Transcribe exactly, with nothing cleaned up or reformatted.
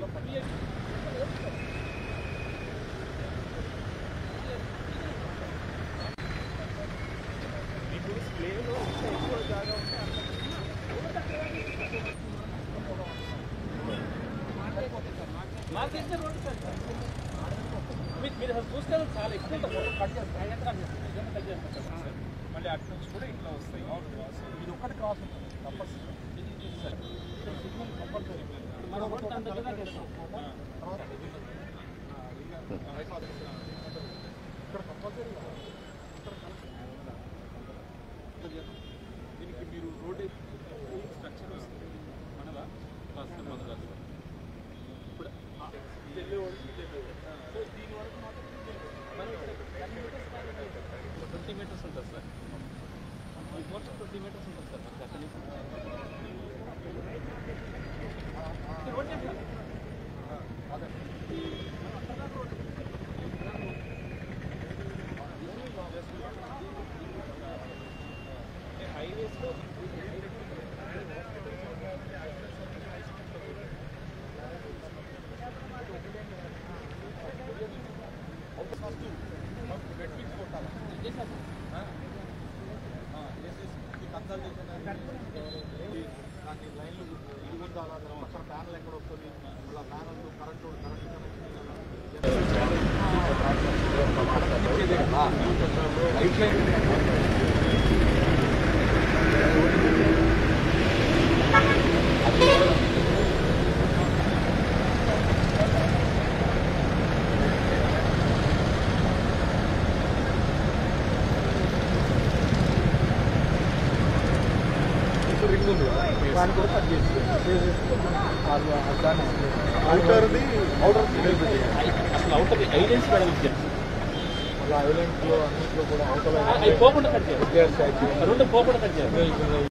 మీరు చూస్తే చాలా ఎక్కువ కట్ చేస్తారు మళ్ళీ అటు నుంచి కూడా ఇట్లా వస్తాయి. ఇది ఒక్కటి క్రాస్ ఉంటుంది కంపల్సరీ. సిగ్నల్ కంపల్సరీ ఇక్కడ కంపల్సరీ దీనికి మీరు రోడ్ స్ట్రక్చర్ వస్తుంది మనలా మొదలు ఇప్పుడు దీని వరకు మాత్రం ట్వంటీ మీటర్స్ ఉంటుంది సార్. ఆల్మోస్ట్ ట్వంటీ మీటర్స్ ఉంటుంది సార్ మనకి అక్కడి నుంచి. హైవేస్లో దాన్ని లైన్లు ఇది ఉందా అక్కడ ప్యానల్ ఎక్కడ వస్తుంది మళ్ళీ ప్యానల్ కరెంటు ఐలెండ్స్ ఐలెండ్స్ లో అన్నింటిలో కూడా అవుట్ పోకుండా కట్ చేయాలి. రెండు పోకుండా కట్ చేయాలి.